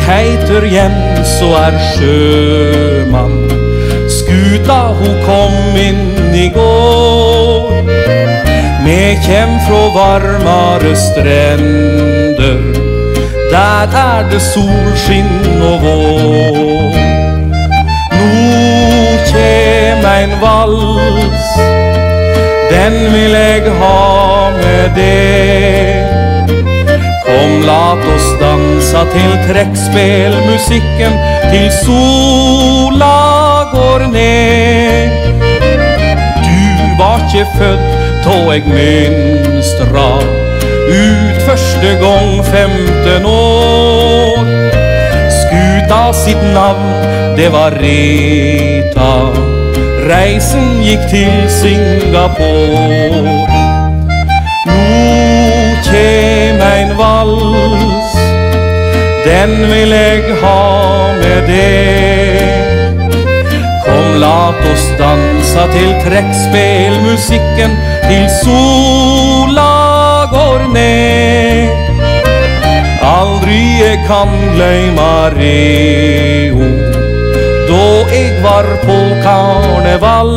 heter Jens og sjømann. Skuta ho kom inn I går. Vi kjem fra varmere strender, der det solskinn og vår. Nå kjem en vals, den vil jeg ha med deg. Kom, lat oss dansa til trekkspel, musikken til sola går ned. Du var ikke født da jeg mønstra ut første gang 15 år. Skuta sitt navn, det var Rita. Reisen gikk til Singapore. Nå kjem en vals, den vil jeg ha med deg. Kom, lat oss dansa til trekkspel, musikken til sola går ned. Aldri jeg kan gløyma Reo, da jeg var på karneval.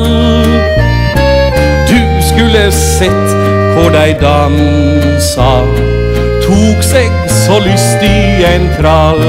Du skulle sett hvor de dansa, tok seg så lyst I en krall.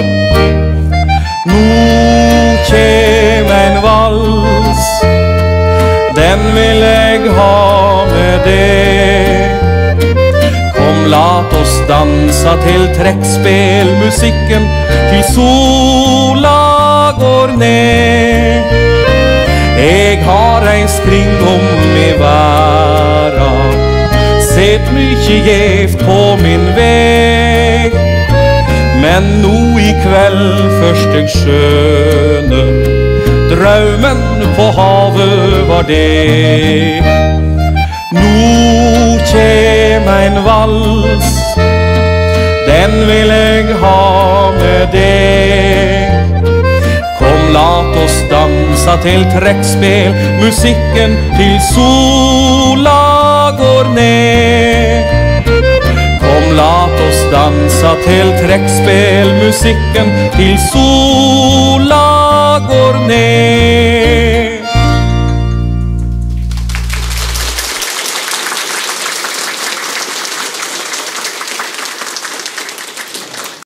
Nå kjem en vals, den vil jeg ha med deg. Kom, lat oss dansa til trekkspel, musikken til sola går ned. Jeg har en spring I verda, sett mykje gjevt på min veg. Men nå I kveld først jeg skjønner, drømmen på havet var det. Nå kjem en vals, den vil jeg ha med deg. Kom, lat oss dansa til trekkspel, musikken til sola går ned. Kom, lat oss dansa til trekkspel, musikken til sola